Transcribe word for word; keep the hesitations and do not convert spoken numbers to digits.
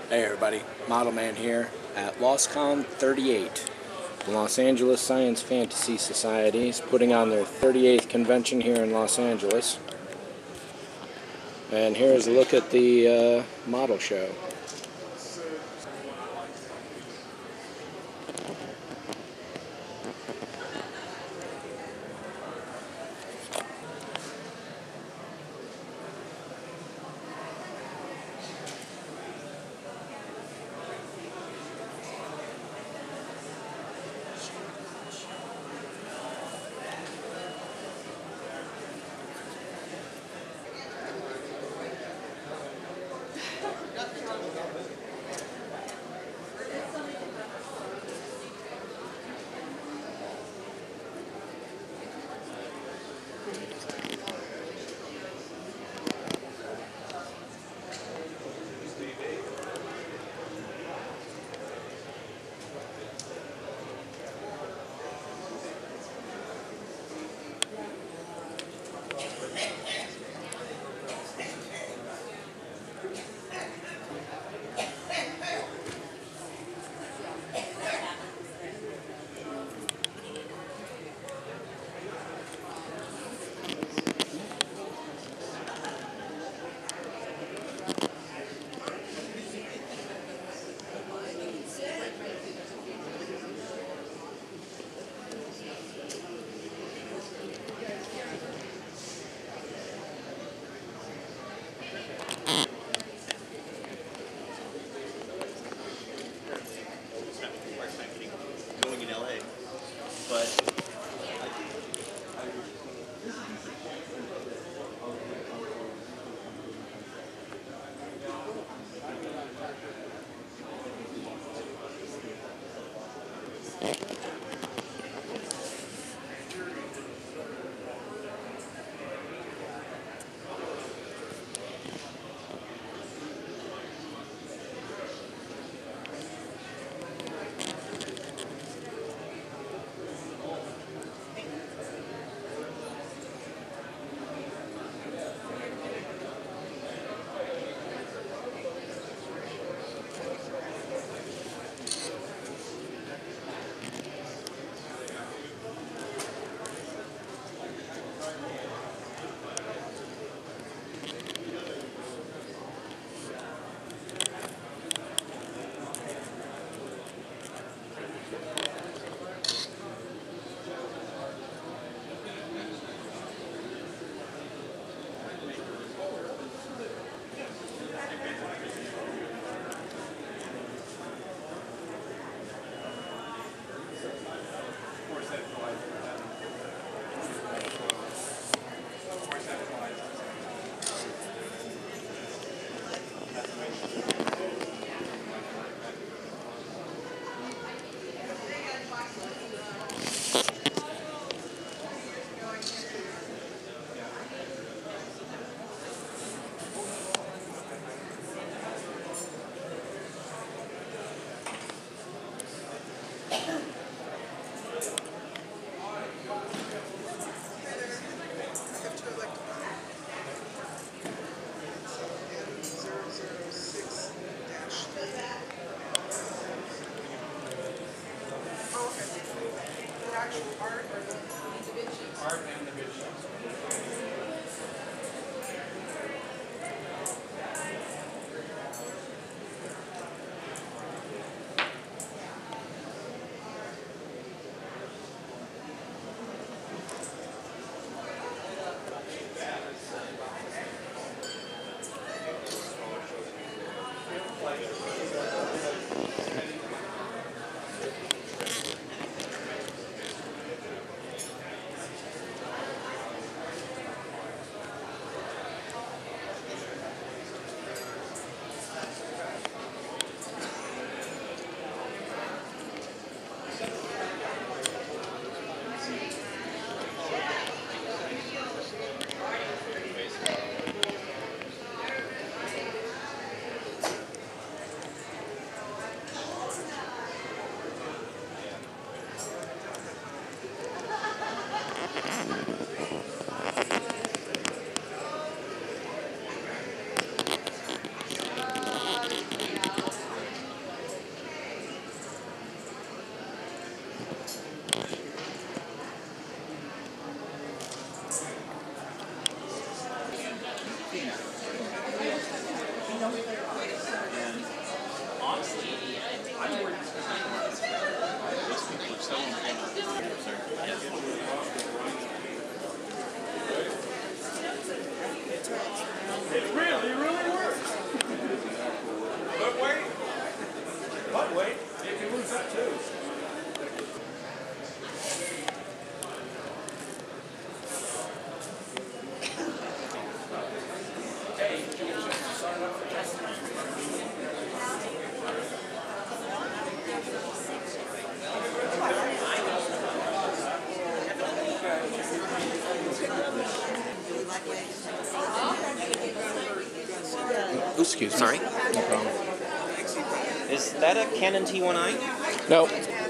Hey everybody, Model Man here at Loscon thirty-eight. The Los Angeles Science Fantasy Society is putting on their thirty-eighth convention here in Los Angeles. And here's a look at the uh, model show. Going in L A, but art or the Da Vinci? Art and Da Vinci. And honestly, I'm worried these people are so It really, really works. But wait. But wait, you can lose that too. Excuse me. Sorry? No problem. Is that a Canon T one I? Nope.